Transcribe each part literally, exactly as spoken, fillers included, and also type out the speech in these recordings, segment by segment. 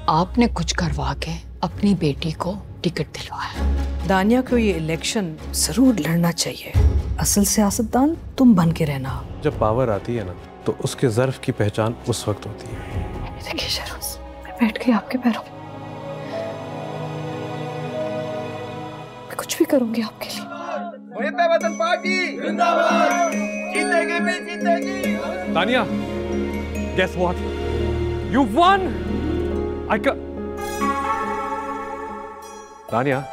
आपने कुछ करवा के अपनी बेटी को टिकट दिलवाया। दानिया को ये इलेक्शन जरूर लड़ना चाहिए। असल सियासतदान तुम बन के रहना। जब पावर आती है ना तो उसके ज़र्फ की पहचान उस वक्त होती है। देखिए शहरोज, मैं बैठ गई आपके पैरों में। मैं कुछ भी करूंगी आपके लिए। वतन पार्टी जिंदाबाद, जीतेगी भी जीतेगी। दानिया, guess what? You won! I ca- दानिया,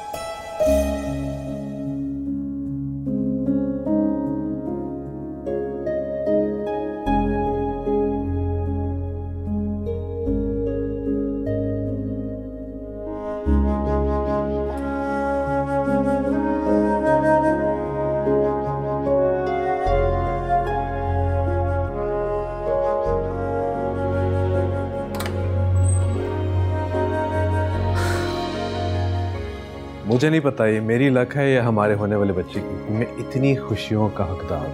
मुझे नहीं पता ये मेरी लक है या हमारे होने वाले बच्चे की, मैं इतनी खुशियों का हकदार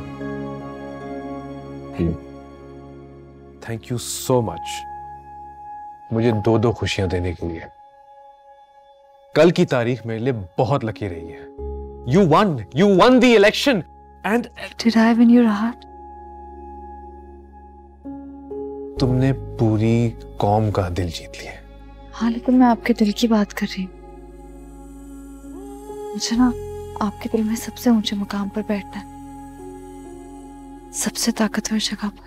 हूं। थैंक यू सो मच मुझे दो दो खुशियां देने के लिए। कल की तारीख मेरे लिए बहुत लकी रही है। You won you won the election and Did I win your heart? तुमने पूरी कौम का दिल जीत लिया। हाँ, लेकिन मैं आपके दिल की बात कर रही हूँ। मुझे ना आपके दिल में सबसे ऊंचे मुकाम पर बैठना है, सबसे ताकतवर जगह पर।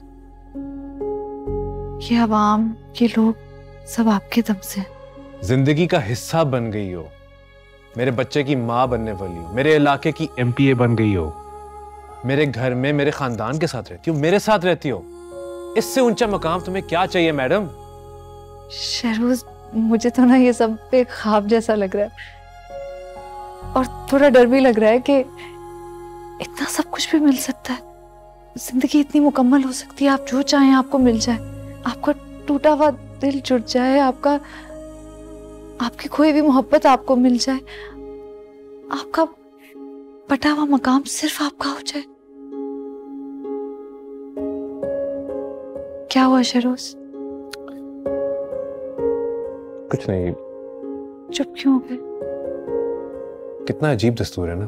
ये आवाम, ये लोग सब आपके दम से हैं। जिंदगी का हिस्सा बन गई हो, मेरे बच्चे की माँ बनने वाली हो, मेरे इलाके की एमपीए बन गई हो, मेरे घर में मेरे खानदान के साथ रहती हो, मेरे साथ रहती हो। इससे ऊंचा मकाम तुम्हें क्या चाहिए मैडम? शहरोज, मुझे तो ना ये सब एक ख्वाब जैसा लग रहा है और थोड़ा डर भी लग रहा है कि इतना सब कुछ भी मिल सकता है। जिंदगी इतनी मुकम्मल हो सकती है, आप जो चाहें आपको मिल जाए। आपका टूटा हुआ दिल जुड़ जाए, आपका आपकी खोई हुई मोहब्बत आपको मिल जाए, आपका बटा हुआ मकाम सिर्फ आपका हो जाए। क्या हुआ शहरोज? कुछ नहीं। चुप क्यों हो गए? कितना अजीब दस्तूर है ना,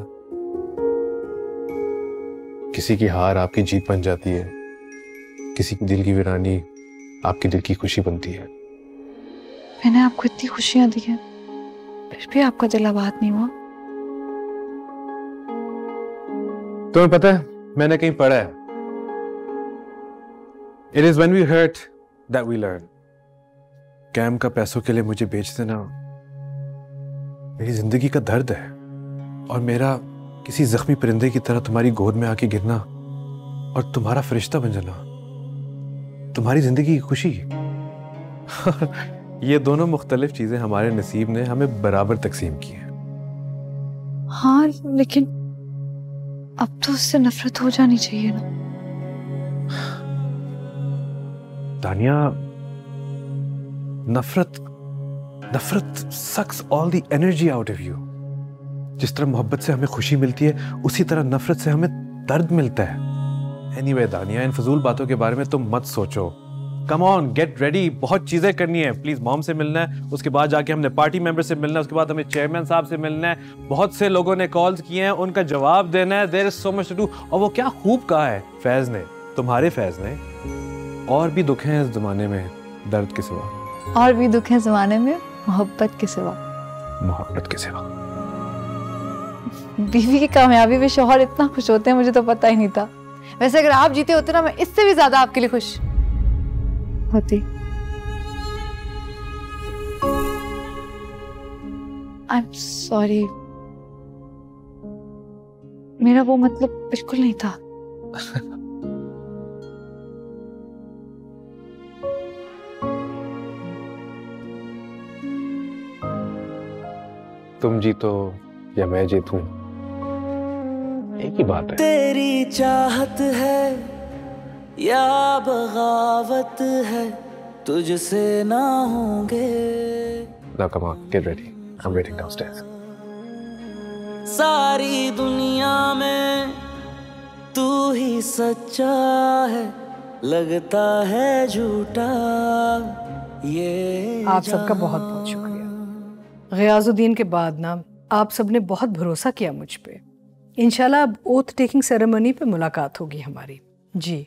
किसी की हार आपकी जीत बन जाती है, किसी की दिल की वीरानी आपकी दिल की खुशी बनती है। मैंने आपको इतनी खुशियां दी हैं, फिर भी आपका दिल आबाद नहीं हुआ। तुम्हें पता है मैंने कहीं पढ़ा है, it is when we hurt that we learn. कैम का पैसों के लिए मुझे बेच देना मेरी जिंदगी का दर्द है, और मेरा किसी जख्मी परिंदे की तरह तुम्हारी गोद में आके गिरना और तुम्हारा फरिश्ता बन जाना तुम्हारी जिंदगी की खुशी। ये दोनों मुख्तलिफ चीजें हमारे नसीब ने हमें बराबर तकसीम की हैं। हाँ, लेकिन अब तो उससे नफरत हो जानी चाहिए ना। दानिया, नफरत नफरत sucks all the energy out of you. जिस तरह मोहब्बत से हमें खुशी मिलती है, उसी तरह नफरत से हमें दर्द मिलता है। एनीवे दानिया, इन फजूल बातों के बारे में तुम मत सोचो। कम ऑन, गेट रेडी, बहुत चीजें करनी है। प्लीज मॉम से मिलना है, उसके बाद जाके हमने पार्टी मेंबर से मिलना है, उसके बाद हमें चेयरमैन साहब से मिलना है। बहुत से लोगों ने कॉल्स किए हैं, उनका जवाब देना है। There is so much to do. और वो क्या खूब कहा है फैज ने, तुम्हारे फैज ने, और भी दुख हैं इस जमाने में दर्द के सिवा। और भी दुख है जमाने में मोहब्बत के सिवा। मोहब्बत के सिवा। बीवी की कामयाबी में शौहर इतना खुश होते हैं, मुझे तो पता ही नहीं था। वैसे अगर आप जीते होते ना, मैं इससे भी ज्यादा आपके लिए खुश होती। आई एम सॉरी, मेरा वो मतलब बिल्कुल नहीं था। तुम जीतो या मैं जीतूं, एक ही बात है। तेरी चाहत है या बगावत है, तुझसे ना होंगे। Now come on, get ready. I'm waiting downstairs. सारी दुनिया में तू ही सच्चा है, लगता है झूठा ये आप सबका बहुत बहुत शुक्रिया। गियाजुद्दीन के बाद ना आप सबने बहुत भरोसा किया मुझ पे। इंशाल्लाह अब ओथ टेकिंग सेरेमनी पे मुलाकात होगी हमारी। जी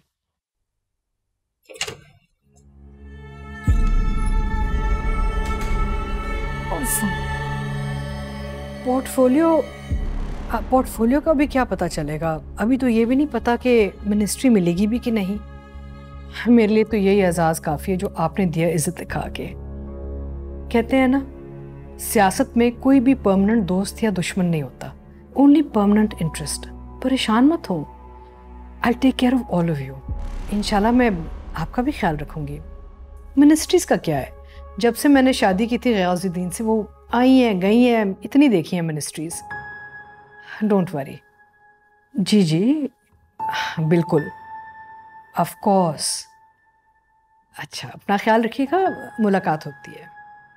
पोर्टफोलियो पोर्टफोलियो का भी क्या पता चलेगा? अभी तो ये भी नहीं पता कि मिनिस्ट्री मिलेगी भी कि नहीं। मेरे लिए तो यही एजाज काफ़ी है जो आपने दिया इज्जत दिखा के। कहते हैं ना, सियासत में कोई भी परमानेंट दोस्त या दुश्मन नहीं होता, ओनली परमानेंट इंटरेस्ट। परेशान मत हो, I take care of all of you. इंशाल्लाह मैं आपका भी ख्याल रखूंगी। मिनिस्ट्रीज का क्या है, जब से मैंने शादी की थी गियाजुद्दीन से, वो आई हैं गई हैं, इतनी देखी हैं मिनिस्ट्रीज। Don't worry. जी जी बिल्कुल, ऑफ कोर्स। अच्छा, अपना ख्याल रखिएगा, मुलाकात होती है।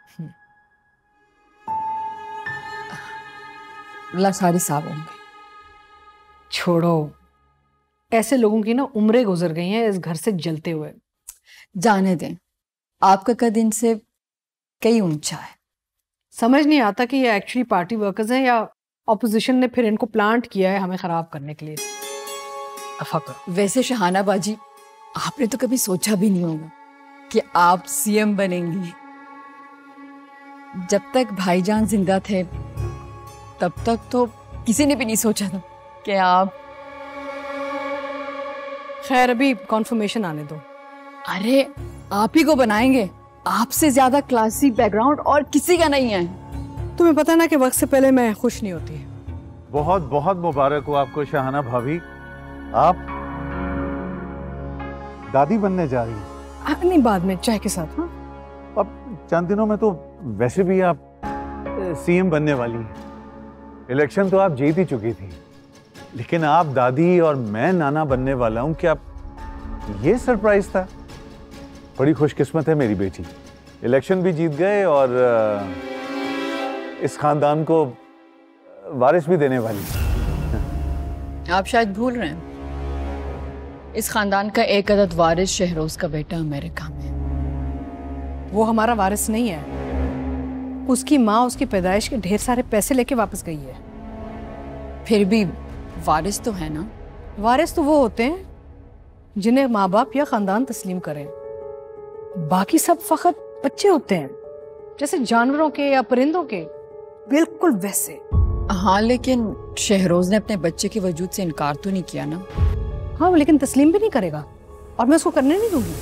सारी साहब होंगे। छोड़ो, ऐसे लोगों की ना उम्रें गुजर गई हैं इस घर से जलते हुए। जाने दें, आपका कद इनसे कई ऊंचा है। समझ नहीं आता कि ये एक्चुअली पार्टी वर्कर्स हैं या ऑपोजिशन ने फिर इनको प्लांट किया है हमें खराब करने के लिए। अफाक। वैसे शहाना बाजी, आपने तो कभी सोचा भी नहीं होगा कि आप सीएम बनेंगी। जब तक भाईजान जिंदा थे तब तक तो किसी ने भी नहीं सोचा था कि आप। खैर, अभी कॉन्फर्मेशन आने दो। अरे आप ही को बनाएंगे, आपसे ज्यादा क्लासी बैकग्राउंड और किसी का नहीं है। तुम्हें पता ना कि वक्त से पहले मैं खुश नहीं होती। बहुत बहुत मुबारक हो आपको शहाना भाभी, आप दादी बनने जा रही हैं। नहीं, बाद में चाय के साथ। हाँ, अब चंद दिनों में तो वैसे भी आप सीएम बनने वाली हैं। इलेक्शन तो आप जीत ही चुकी थी, लेकिन आप दादी और मैं नाना बनने वाला हूं। क्या ये सरप्राइज था? बड़ी खुशकिस्मत है मेरी बेटी, इलेक्शन भी जीत गए और इस खानदान को वारिस भी देने वाली। आप शायद भूल रहे हैं, इस खानदान का एक अदद वारिस शहरोज का बेटा अमेरिका में। वो हमारा वारिस नहीं है। उसकी माँ उसकी पैदाइश के ढेर सारे पैसे लेके वापस गई है। फिर भी वारिस तो है ना। वारिस तो वो होते हैं जिन्हें माँ बाप या खानदान तस्लीम करें। बाकी सब फकत बच्चे होते हैं, जैसे जानवरों के या परिंदों के, बिल्कुल वैसे। हाँ, लेकिन शहरोज ने अपने बच्चे के वजूद से इनकार तो नहीं किया ना। हाँ, लेकिन तस्लीम भी नहीं करेगा और मैं उसको करने नहीं दूंगी।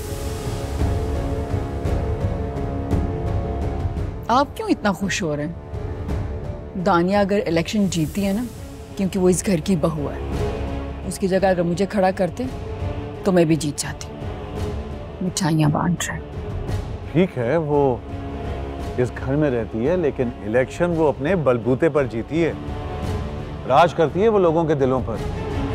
आप क्यों इतना खुश हो रहे हैं? दानिया अगर इलेक्शन जीती है ना, क्योंकि वो इस घर की बहू है, उसकी जगह अगर मुझे खड़ा करते तो मैं भी जीत जाती। मिठाइयाँ बांट रहे। ठीक है, वो इस घर में रहती है, लेकिन इलेक्शन वो अपने बलबूते पर जीती है। राज करती है वो लोगों के दिलों पर।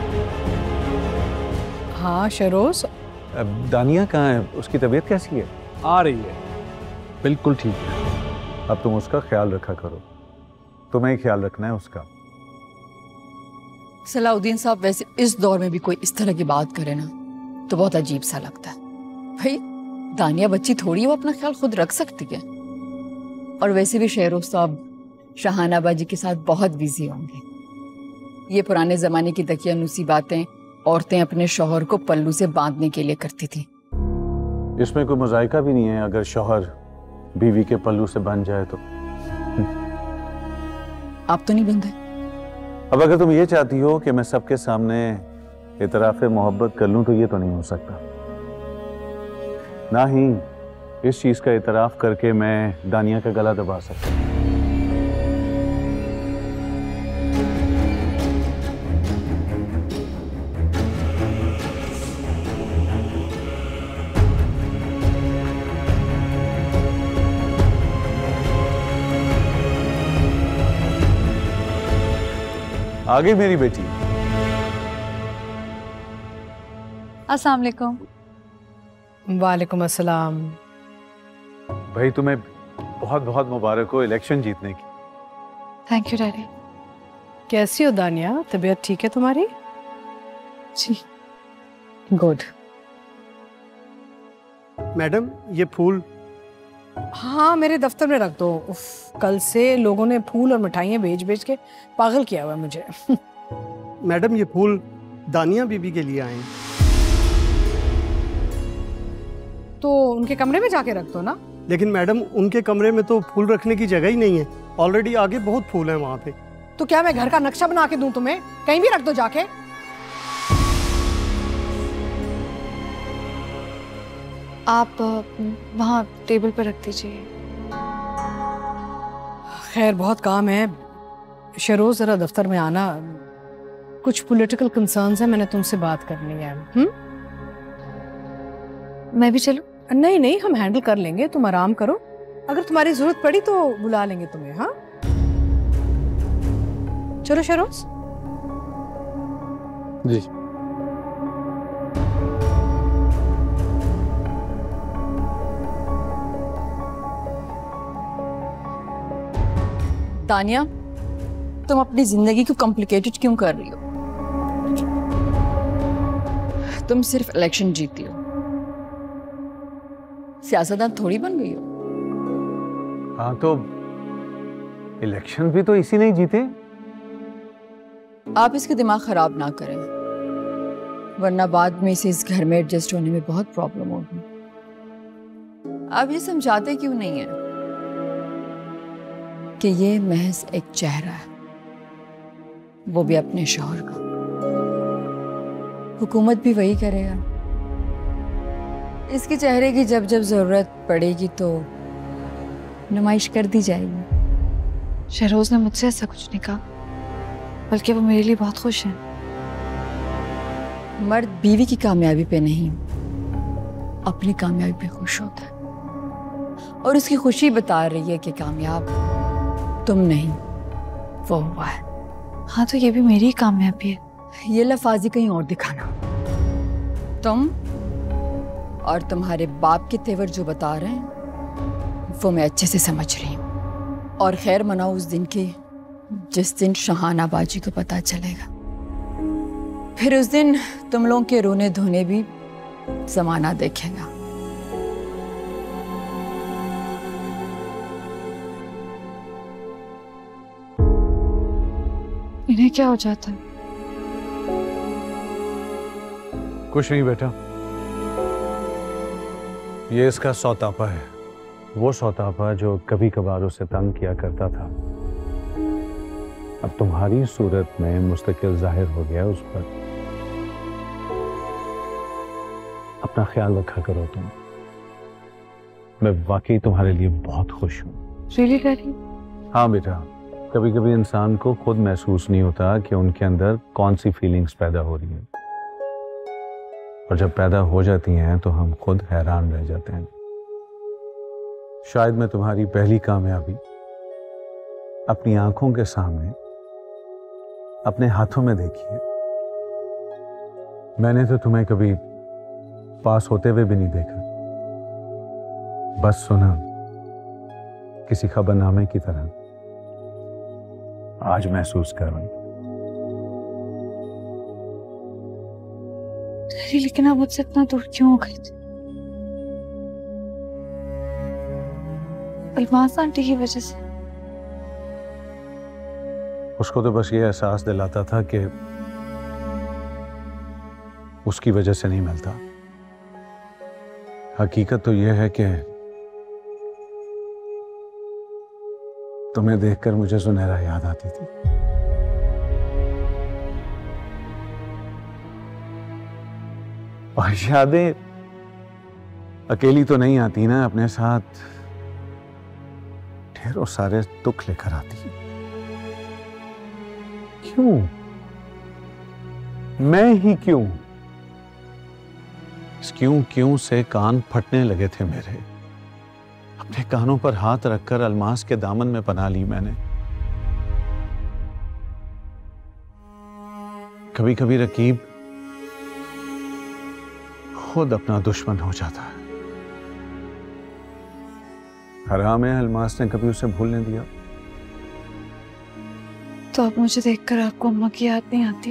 हाँ शहरोज। अब दानिया कहाँ है? उसकी तबीयत कैसी है? आ रही है, बिल्कुल ठीक है। अब तुम उसका ख्याल रखा करो, तुम्हें ही ख्याल रखना है उसका। सलाउद्दीन साहब, वैसे इस दौर में भी कोई इस तरह की बात करे ना तो बहुत अजीब सा लगता है। भाई दानिया बच्ची थोड़ी है, वो अपना ख्याल खुद रख सकती है। और वैसे भी शहरोज साहब शहाना बाजी के साथ बहुत बिजी होंगे। ये पुराने जमाने की दकियानूसी बातें औरतें अपने शौहर को पल्लू से बांधने के लिए करती थी। इसमें कोई मजाइका भी नहीं है अगर शौहर बीवी के पल्लू से बंध जाए तो। आप तो नहीं बंधे। अब अगर तुम ये चाहती हो कि मैं सबके सामने इतराफ़े मोहब्बत कर लूं तो ये तो नहीं हो सकता। ना ही इस चीज का इतराफ करके मैं दानिया का गला दबा सकता हूं। आगे मेरी बेटी। अस्सलाम वालेकुम। वालेकुम अस्सलाम। भाई तुम्हें बहुत बहुत मुबारक हो इलेक्शन जीतने की। Thank you daddy. कैसी हो दानिया, तबीयत ठीक है तुम्हारी? जी गुड। मैडम ये फूल हाँ मेरे दफ्तर में रख दो। उफ, कल से लोगों ने फूल और मिठाइयाँ भेज भेज के पागल किया हुआ है मुझे। मैडम ये फूल दानिया बीबी के लिए आए हैं। तो उनके कमरे में जाके रख दो ना। लेकिन मैडम उनके कमरे में तो फूल रखने की जगह ही नहीं है, ऑलरेडी आगे बहुत फूल हैं वहाँ पे। तो क्या मैं घर का नक्शा बना के दूं तुम्हें? कहीं भी रख दो जाके। आप वहाँ टेबल पर रख दीजिए। खैर बहुत काम है। शहरोज जरा दफ्तर में आना, कुछ पॉलिटिकल कंसर्न्स है, मैंने तुमसे बात करनी है। हम्म? मैं भी चलूं? नहीं नहीं, हम हैंडल कर लेंगे, तुम आराम करो। अगर तुम्हारी जरूरत पड़ी तो बुला लेंगे तुम्हें। हाँ चलो शहरोज। जी। दानिया, तुम अपनी जिंदगी को कॉम्प्लिकेटेड क्यों कर रही हो? तुम सिर्फ इलेक्शन जीती हो, सियासतदान थोड़ी बन गई हो। हाँ तो इलेक्शन भी तो इसी नहीं जीते। आप इसके दिमाग खराब ना करें, वरना बाद में इसे इस घर में एडजस्ट होने में बहुत प्रॉब्लम होगी। आप ये समझाते क्यों नहीं है कि ये महज एक चेहरा है, वो भी अपने शौहर का। हुकूमत भी वही करेगा। इसके चेहरे की जब जब जरूरत पड़ेगी तो नुमाइश कर दी जाएगी। शहरोज ने मुझसे ऐसा कुछ नहीं कहा, बल्कि वो मेरे लिए बहुत खुश हैं। मर्द बीवी की कामयाबी पे नहीं, अपनी कामयाबी पे खुश होता है, और उसकी खुशी बता रही है कि कामयाब तुम नहीं, वो हुआ है। हाँ तो ये भी मेरी कामयाबी है। ये लफाजी कहीं और दिखाना। तुम और तुम्हारे बाप के तेवर जो बता रहे हैं वो मैं अच्छे से समझ रही हूँ। और खैर मनाओ उस दिन की जिस दिन शहाना बाजी को पता चलेगा। फिर उस दिन तुम लोगों के रोने धोने भी जमाना देखेगा। इन्हें क्या हो जाता है? कुछ नहीं बेटा, ये इसका सौतापा है, वो सौतापा जो कभी कभार उसे तंग किया करता था, अब तुम्हारी सूरत में मुस्तकिल जाहिर हो गया उस पर। अपना ख्याल रखा करो तुम। मैं वाकई तुम्हारे लिए बहुत खुश हूँ। Really daddy? हाँ बेटा, कभी कभी इंसान को खुद महसूस नहीं होता कि उनके अंदर कौन सी फीलिंग्स पैदा हो रही हैं, और जब पैदा हो जाती हैं तो हम खुद हैरान रह जाते हैं। शायद मैं तुम्हारी पहली कामयाबी अपनी आंखों के सामने अपने हाथों में देखी है। मैंने तो तुम्हें कभी पास होते हुए भी नहीं देखा, बस सुना किसी खबरनामे की तरह। आज महसूस कर रहा हूं। डैडी लेकिन आप मुझसे इतना दूर क्यों हो गए थे? अलमास आंटी की वजह से? उसको तो बस ये एहसास दिलाता था कि उसकी वजह से नहीं मिलता। हकीकत तो यह है कि तुम्हें देखकर मुझे सुनहरा याद आती थी। और यादें अकेली तो नहीं आती ना, अपने साथ ढेरों सारे दुख लेकर आती है। क्यों? मैं ही क्यों? इस क्यों क्यों से कान फटने लगे थे मेरे। अपने कानों पर हाथ रखकर अलमास के दामन में पनाह ली मैंने। कभी कभी रकीब खुद अपना दुश्मन हो जाता है। हराम है अलमास ने कभी उसे भूलने दिया। तो अब मुझे देखकर आपको अम्मा की याद नहीं आती?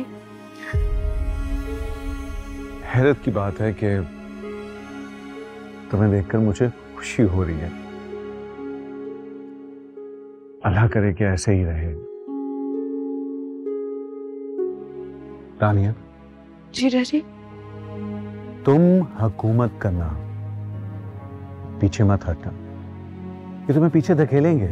हैरत की बात है कि तुम्हें देखकर मुझे खुशी हो रही है। अल्लाह करे कि ऐसे ही रहे। तानिया जी डैडी। तुम हुकूमत करना, पीछे मत हटना। ये तुम्हें पीछे धकेलेंगे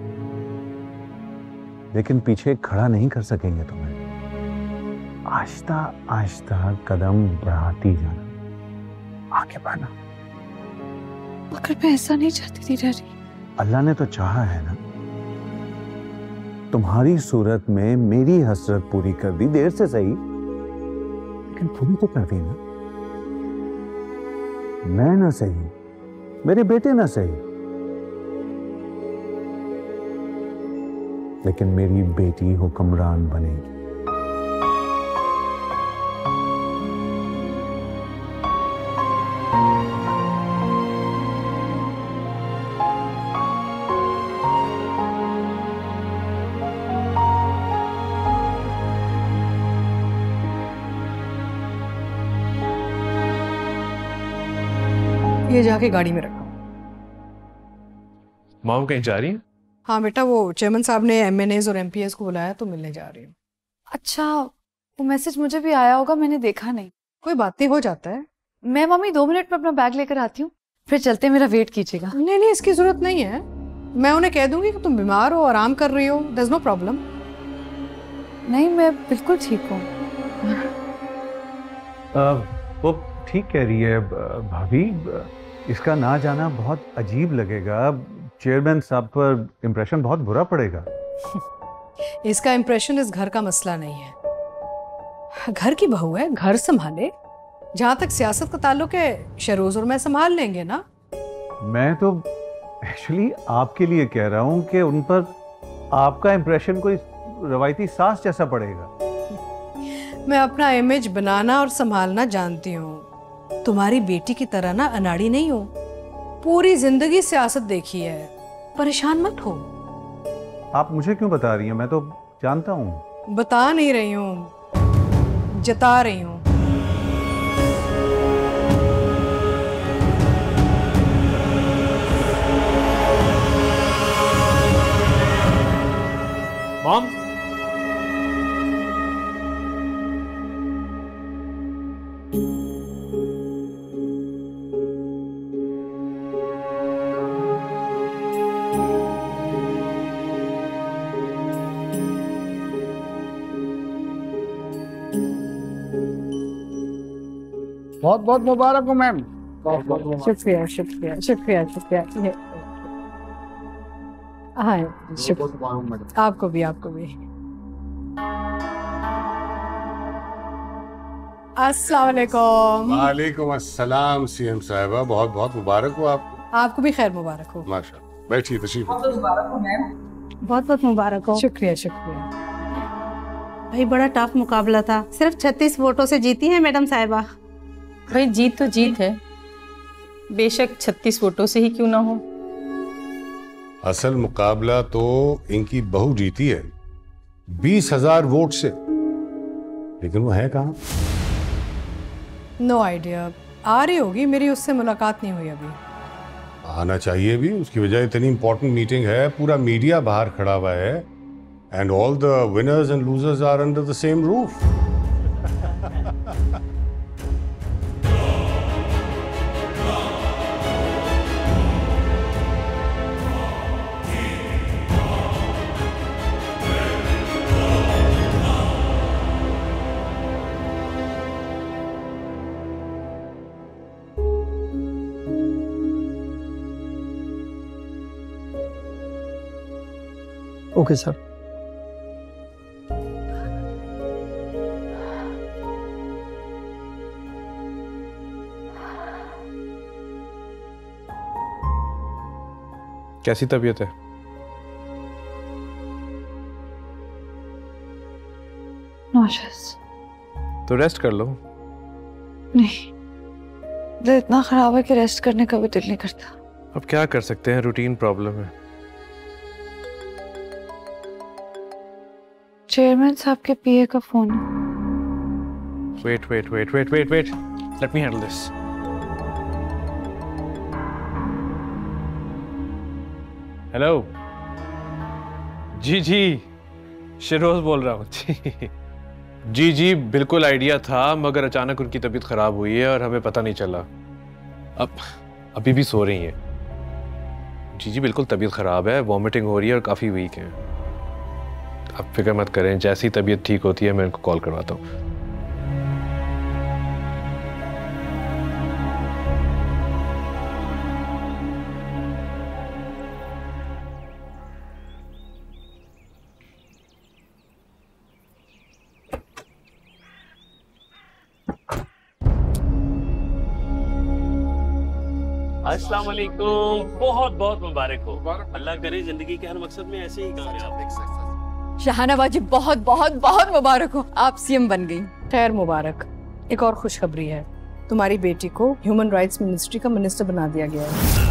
लेकिन पीछे खड़ा नहीं कर सकेंगे तुम्हें। आहिस्ता आहिस्ता कदम बढ़ाती जाना, आगे बढ़ना। मगर मैं ऐसा नहीं चाहती थी डैडी। अल्लाह ने तो चाहा है ना, तुम्हारी सूरत में मेरी हसरत पूरी कर दी, देर से सही लेकिन पूरी तो कर दी ना। मैं ना सही, मेरे बेटे ना सही, लेकिन मेरी बेटी हुक्मरान बनेगी। ये जाके गाड़ी में रखो। मॉम कहीं जा रही है? हाँ बेटा, वो चेयरमैन साहब ने एमएनएस और एमपीएस को बुलाया तो मिलने जा रही हूँ। अच्छा, वो मैसेज मुझे भी आया होगा, मैंने देखा नहीं। कोई बात नहीं, हो जाता है। मैं मम्मी दो मिनट में अपना बैग लेकर आती हूँ, फिर चलते मेरा वेट कीजिएगा। नहीं नहीं, इसकी जरूरत नहीं है। मैं उन्हें कह दूंगी कि तुम बीमार हो, आराम कर रही हो। There is no problem. नहीं, मैं बिल्कुल ठीक हूँ। वो ठीक कह रही है भाभी, इसका ना जाना बहुत अजीब लगेगा। चेयरमैन साहब पर इंप्रेशन बहुत बुरा पड़ेगा। इसका इंप्रेशन इस घर का मसला नहीं है। घर की बहू है, घर संभाले। जहां तक सियासत का ताल्लुक है, शहरोज और मैं संभाल लेंगे ना। मैं तो एक्चुअली आपके लिए कह रहा हूं कि उन पर आपका इंप्रेशन कोई रवायती सास जैसा पड़ेगा। मैं अपना इमेज बनाना और संभालना जानती हूँ। तुम्हारी बेटी की तरह ना अनाड़ी नहीं हो। पूरी जिंदगी सियासत देखी है, परेशान मत हो। आप मुझे क्यों बता रही हैं? मैं तो जानता हूँ। बता नहीं रही हूँ, जता रही हूँ। मॉम, बहुत बहुत मुबारक हो मैम। शुक्रिया शुक्रिया शुक्रिया शुक्रिया। ये हाँ, शुक्रिया। आपको भी, आपको भी। अस्सलाम वालेकुम। वालेकुम अस्सलाम सीएम साहिबा, बहुत बहुत मुबारक हो आपको। आपको भी खैर मुबारक हो। माशाअल्लाह, बैठिए, तशरीफ। बहुत बहुत मुबारक हो। शुक्रिया शुक्रिया। भाई बड़ा टफ मुकाबला था, सिर्फ छत्तीस वोटों से जीती हैं मैडम साहिबा। भाई जीत तो जीत है, बेशक छत्तीस वोटों से ही क्यों ना हो। असल मुकाबला तो इनकी बहू जीती है बीस हजार वोट से, लेकिन वो है कहाँ? No idea. आ रही होगी, मेरी उससे मुलाकात नहीं हुई अभी। आना चाहिए भी, उसकी वजह इतनी इंपॉर्टेंट मीटिंग है, पूरा मीडिया बाहर खड़ा हुआ है, and all the winners and losers are under the same roof. Okay sir. कैसी तबीयत है? नॉशियस। तो रेस्ट कर लो। नहीं, दिल इतना खराब है कि रेस्ट करने का भी दिल नहीं करता। अब क्या कर सकते हैं, रूटीन प्रॉब्लम है। चेयरमैन साहब के पीए का phone. Wait wait wait wait wait wait let me handle this. Hello जी जी शेरोज बोल रहा हूँ जी जी जी बिल्कुल आइडिया था, मगर अचानक उनकी तबीयत खराब हुई है और हमें पता नहीं चला। अब अभी भी सो रही हैं। जी जी बिल्कुल तबीयत खराब है, वॉमिटिंग हो रही है और काफ़ी वीक हैं। आप फिक्र मत करें, जैसी तबीयत ठीक होती है मैं उनको कॉल करवाता हूँ। अस्सलाम वालेकुम, बहुत बहुत मुबारक हो। अल्लाह करे जिंदगी के हर मकसद में ऐसे ही कामयाब। शहानाबाद जी बहुत बहुत बहुत मुबारक हो, आप सीएम बन गई। खैर मुबारक। एक और खुशखबरी है, तुम्हारी बेटी को ह्यूमन राइट्स मिनिस्ट्री का मिनिस्टर बना दिया गया है।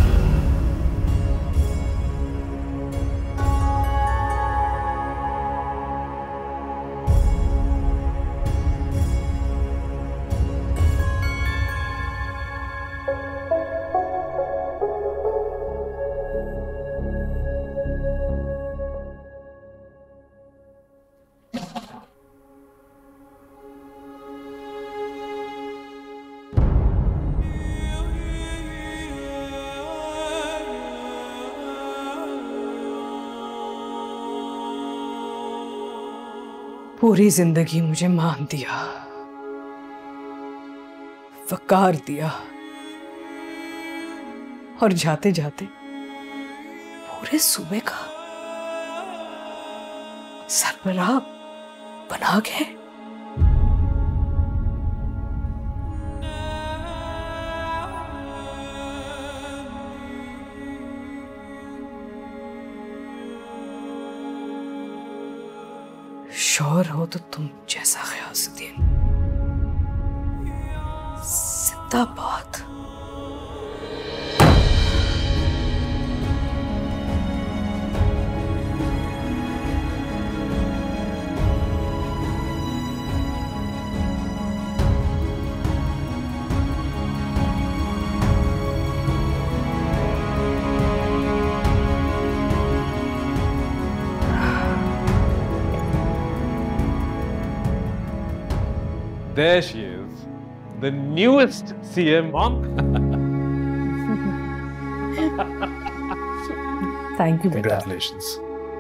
पूरी जिंदगी मुझे मान दिया, वकार दिया और जाते जाते पूरे सूबे का सरबराह बना गए। शौहर हो तो तुम जैसा गयासुद्दीन, जिंदाबाद। There she is, the newest C M. Mom. Thank you. Congratulations.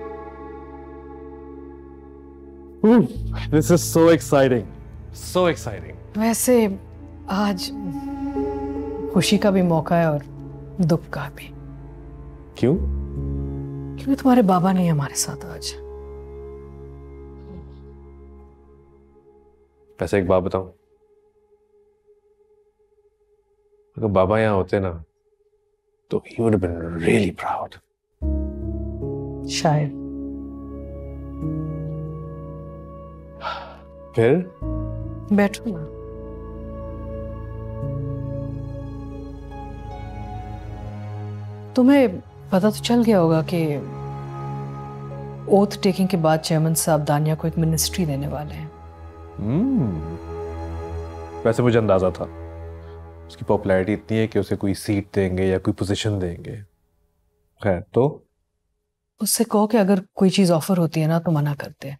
Ooh, this is so exciting. So exciting. वैसे आज खुशी का भी मौका है और दुख का भी। क्यों? क्योंकि तुम्हारे बाबा नहीं हमारे साथ आज। वैसे एक बात बताऊं, अगर बाबा यहाँ होते ना तो he would have been really proud. शायद। फिर? बैठो ना। तुम्हें पता तो चल गया होगा कि ओथ टेकिंग के बाद चेयरमैन साहब दानिया को एक मिनिस्ट्री देने वाले हैं। हम्म, वैसे मुझे अंदाजा था। उसकी पॉपुलैरिटी इतनी है कि उसे कोई सीट देंगे या कोई पोजीशन देंगे। खैर, तो उससे कहो कि अगर कोई चीज ऑफर होती है ना तो मना करते।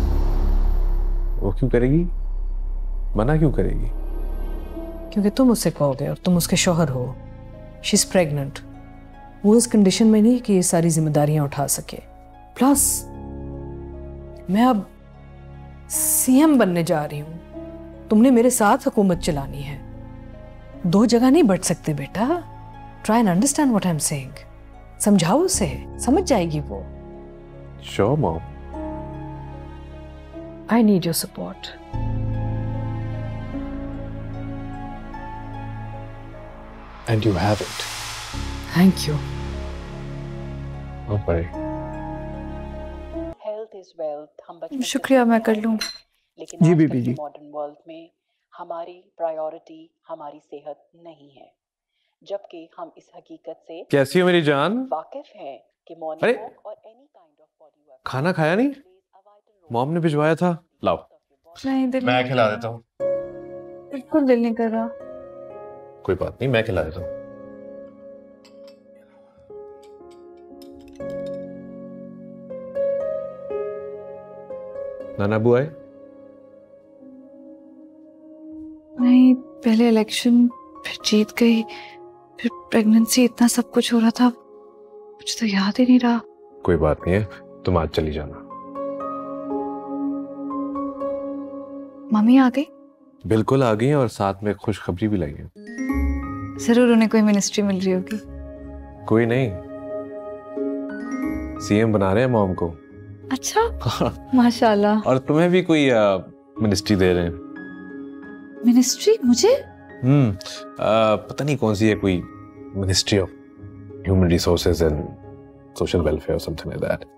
वो क्यों करेगी? मना क्यों करेगी? क्योंकि तुम उससे कहोगे और तुम उसके शौहर हो। She is pregnant. वो इस कंडीशन में नहीं कि ये सारी जिम्मेदारियां उठा सके। प्लस मैं अब सीएम बनने जा रही हूं, तुमने मेरे साथ हुकूमत चलानी है। दो जगह नहीं बढ़ सकते बेटा। Try and understand what I am saying. समझाओ उसे, समझ जाएगी वो। Sure mom. I need your support. And you have it. Thank you. शुक्रिया, मैं कर लूँ। जी बीबी जी। मॉडर्न वर्ल्ड में हमारी प्रायोरिटी हमारी सेहत नहीं है, जबकि हम इस हकीकत से कैसी हो मेरी जान? वाकिफ हैं कि मॉर्निंग अरे वॉक और any kind of body work. खाना खाया नहीं? मॉम ने भिजवाया था, लाओ। नहीं, दिल मैं खिला देता हूँ। बिल्कुल दिल नहीं कर रहा। कोई बात नहीं, मैं खिला देता हूँ। नाना बुआ आए? नहीं, पहले इलेक्शन, फिर जीत गई, फिर प्रेगनेंसी, इतना सब कुछ हो रहा था, मुझे तो याद ही नहीं रहा। कोई बात नहीं है, तुम आज चली जाना। मम्मी आ गई? बिल्कुल आ गई हैं और साथ में खुशखबरी भी लाई है। जरूर उन्हें कोई मिनिस्ट्री मिल रही होगी। कोई नहीं, सीएम बना रहे हैं मॉम को। अच्छा, माशाल्लाह। और तुम्हें भी कोई मिनिस्ट्री दे रहे हैं। मिनिस्ट्री? मुझे? हम्म पता नहीं कौन सी है, कोई ministry of human resources and social welfare something like that.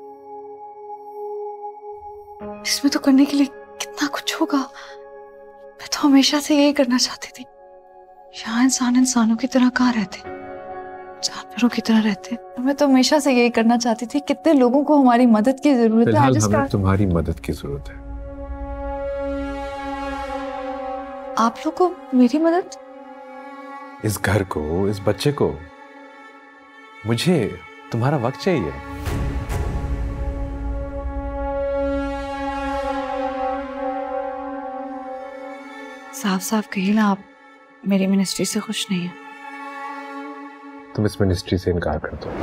इसमें तो करने के लिए कितना कुछ होगा। मैं तो हमेशा से यही करना चाहती थी। यहाँ इंसान इंसानों की तरह कहाँ रहते, जानवरों की तरह रहते। मैं तो हमेशा से यही करना चाहती थी। कितने लोगों को हमारी मदद की जरूरत है। फिलहाल हमें तुम्हारी मदद की जरूरत है। आप लोग को मेरी मदद? इस घर को, इस बच्चे को, मुझे तुम्हारा वक्त चाहिए। साफ साफ कहिए ना, आप मेरी मिनिस्ट्री से खुश नहीं है। तुम इस मिनिस्ट्री से इनकार कर दो।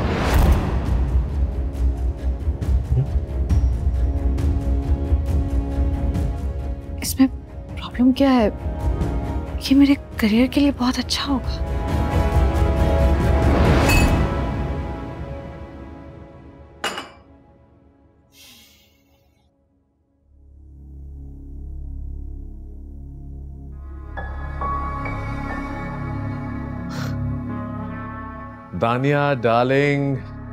इसमें प्रॉब्लम क्या है? ये मेरे करियर के लिए बहुत अच्छा होगा। दानिया डार्लिंग,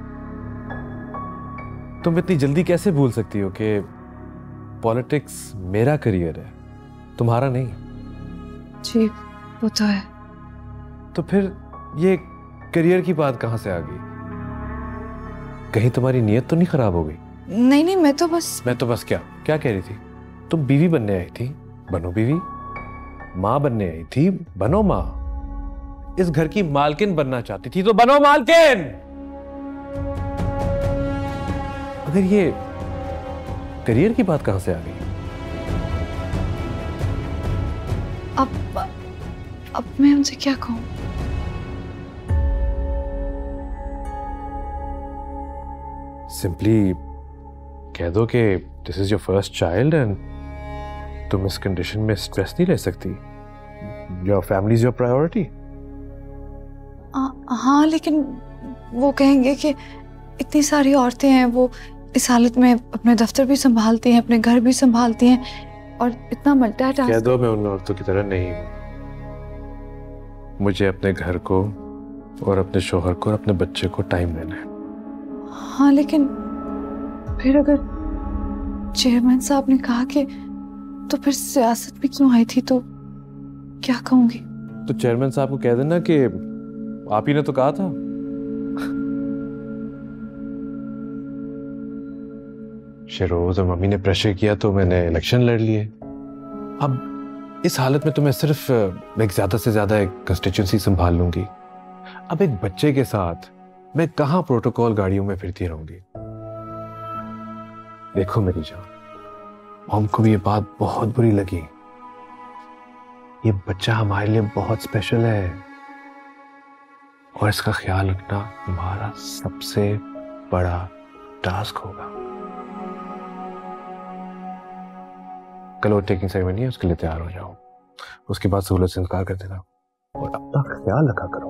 तुम इतनी जल्दी कैसे भूल सकती हो कि पॉलिटिक्स मेरा करियर है, तुम्हारा नहीं? जी वो तो है। तो फिर ये करियर की बात कहां से आ गई? कहीं तुम्हारी नीयत तो नहीं खराब हो गई? नहीं नहीं, मैं तो बस मैं तो बस क्या क्या कह रही थी? तुम बीवी बनने आई थी, बनो बीवी। माँ बनने आई थी, बनो माँ। इस घर की मालकिन बनना चाहती थी तो बनो मालकिन। अगर ये करियर की बात कहां से आ गई? अब अब मैं उनसे क्या कहूं? सिंपली कह दो कि this is your first child and तुम इस कंडीशन में स्ट्रेस नहीं ले सकती। Your family is your priority. हाँ, लेकिन वो कहेंगे कि इतनी सारी औरतें हैं, वो इस हालत में अपने दफ्तर भी संभालती हैं, अपने घर भी संभालती हैं और इतना मल्टीटास्क। कह दो मैं उन औरतों की तरह नहीं हूं। मुझे अपने घर को और अपने शोहर को और अपने बच्चे को टाइम देना है। हाँ, लेकिन फिर अगर चेयरमैन साहब ने कहा कि तो फिर सियासत में क्यों आई थी, तो क्या कहूंगी? तो चेयरमैन साहब को कह देना कि आप ही ने तो कहा था। शेरोज और मम्मी ने प्रेशर किया तो मैंने इलेक्शन लड़ लिए। अब इस हालत में तो मैं सिर्फ एक ज्यादा से ज्यादा एक कंस्टिट्यूंसी संभाल लूंगी। अब एक बच्चे के साथ मैं कहां प्रोटोकॉल गाड़ियों में फिरती रहूंगी। देखो मेरी जान, मॉम को भी ये बात बहुत बुरी लगी। ये बच्चा हमारे लिए बहुत स्पेशल है और इसका ख्याल रखना तुम्हारा सबसे बड़ा टास्क होगा। कल वो टेकिंग सेरेमनी है, उसके लिए तैयार हो जाओ। उसके बाद सहूलत से इनकार कर देना और अपना ख्याल रखा करो।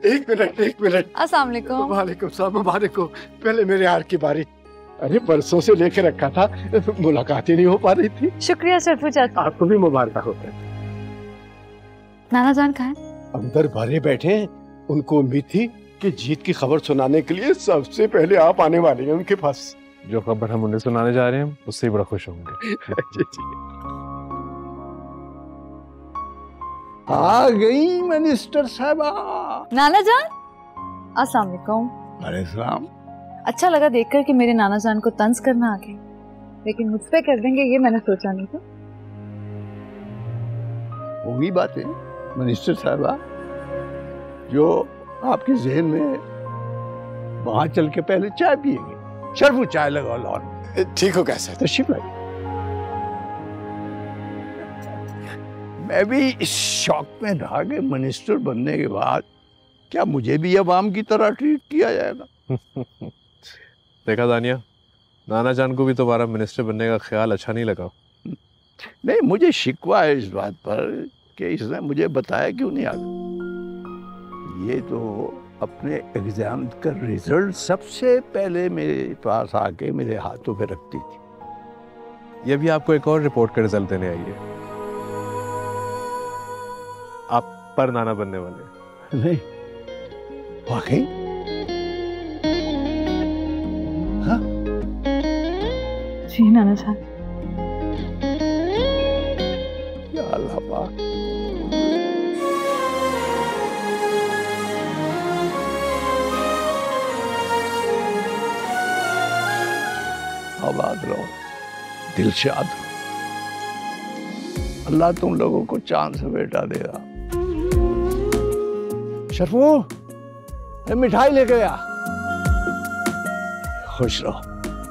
एक मिनट एक मिनट। अस्सलाम वालेकुम। वालेकुम सलाम, मुबारक हो। पहले मेरे हार की बारी। अरे परसों से लेके रखा था, मुलाकात ही नहीं हो पा रही थी। शुक्रिया शरफू चाचा। आपको भी मुबारक हो। नाना जान कहाँ है? अंदर भरे बैठे हैं। उनको उम्मीद थी कि जीत की खबर सुनाने के लिए सबसे पहले आप आने वाले हैं उनके पास। जो खबर हम उन्हें सुनाने जा रहे हैं उससे ही बड़ा खुश होंगे। जी जी। आ गई मिनिस्टर साहबा। नाना जान अस्सलाम वालेकुम। अरे सलाम। अच्छा लगा देखकर कि मेरे नाना जान को तंज करना आ गया, लेकिन मुझ पे कर देंगे ये मैंने सोचा नहीं था। वही बात है मिनिस्टर साहबा जो आपके जहन में, वहां चल के पहले चाय पिएंगे। शरफू चाय लगाओ लॉन। ठीक हो कैसे? तशरीफ लाइए। मैं भी इस शौक में था कि मिनिस्टर बनने के बाद क्या मुझे भी अवाम की तरह ट्रीट किया जाएगा। देखा दानिया, नाना जान को भी तुम्हारा मिनिस्टर बनने का ख्याल अच्छा नहीं लगा। नहीं, मुझे शिकवा है इस बात पर कि इसने मुझे बताया क्यों नहीं आगा। ये तो अपने एग्जाम का रिजल्ट सबसे पहले मेरे पास आके मेरे हाथों पे रखती थी। ये भी आपको एक और रिपोर्ट का रिजल्ट देने आई है। आप पर नाना बनने वाले। नहीं वाकई? हाँ? जी नाना जान। या अल्लाह पाक। आबाद रहो, दिलशाद हो। अल्लाह तुम लोगों को चांद से बेटा देगा। शरफू मिठाई ले गया। खुश रहो।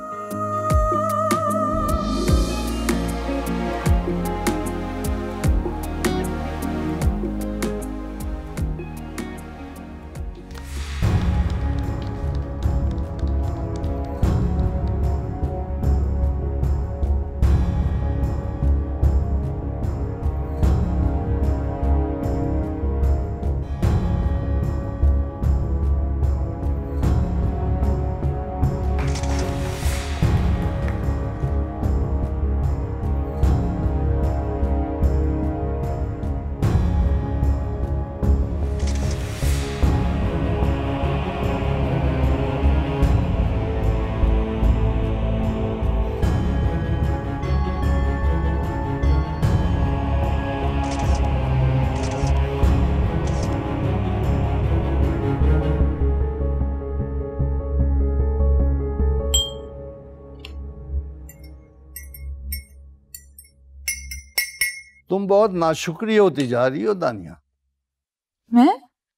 तुम बहुत नाशुक्री होती जा रही हो दानिया। मैं?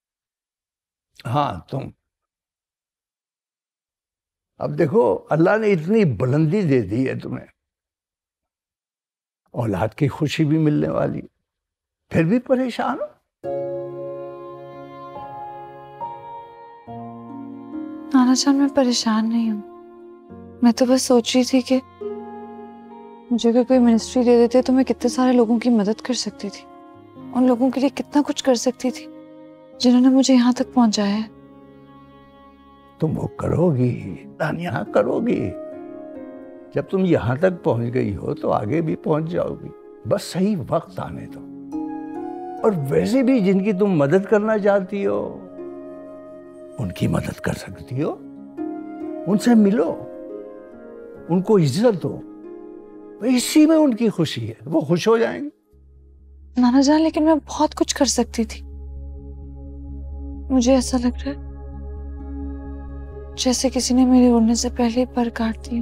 हाँ तुम। अब देखो अल्लाह ने इतनी बुलंदी दे दी है तुम्हें, औलाद की खुशी भी मिलने वाली, फिर भी परेशान हो। नाना जान मैं परेशान नहीं हूँ, मैं तो बस सोच रही थी कि मुझे अगर कोई मिनिस्ट्री दे देते तो मैं कितने सारे लोगों की मदद कर सकती थी, उन लोगों के लिए कितना कुछ कर सकती थी जिन्होंने मुझे यहाँ तक पहुंचाया है। तुम वो करोगी दानिया, करोगी। जब तुम यहाँ तक पहुंच गई हो तो आगे भी पहुंच जाओगी, बस सही वक्त आने दो। और वैसे भी जिनकी तुम मदद करना चाहती हो उनकी मदद कर सकती हो, उनसे मिलो, उनको इज्जत दो, इसी में उनकी खुशी है, वो खुश हो जाएंगे। नाना जान लेकिन मैं बहुत कुछ कर सकती थी। मुझे ऐसा लग रहा है जैसे किसी ने मेरे उड़ने से पहले पर काट दी।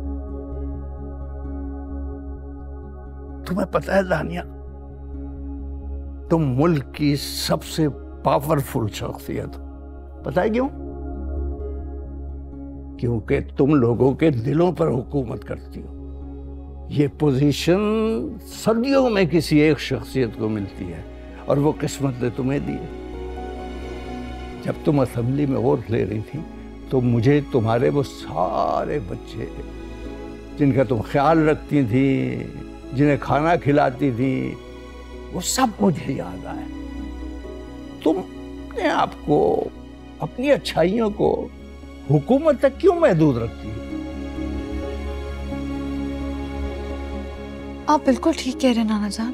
तुम्हें पता है दानिया, तुम मुल्क की सबसे पावरफुल शख्सियत हो। पता है क्यों? क्योंकि तुम लोगों के दिलों पर हुकूमत करती हो। ये पोजीशन सदियों में किसी एक शख्सियत को मिलती है और वो किस्मत ने तुम्हें दी है। जब तुम असेंबली में वोट ले रही थी तो मुझे तुम्हारे वो सारे बच्चे जिनका तुम ख्याल रखती थी, जिन्हें खाना खिलाती थी, वो सब मुझे याद आए। तुम अपने आप को, अपनी अच्छाइयों को हुकूमत तक क्यों महदूद रखती है? आप बिल्कुल ठीक कह रहे हैं नाना जान।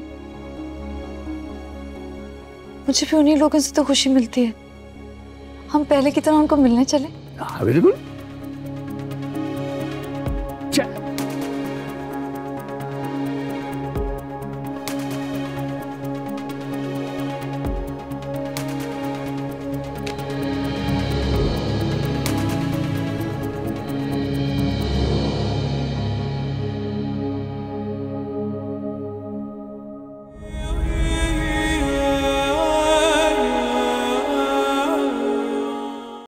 मुझे भी उन्हीं लोगों से तो खुशी मिलती है। हम पहले की तरह उनको मिलने चले। हाँ बिल्कुल।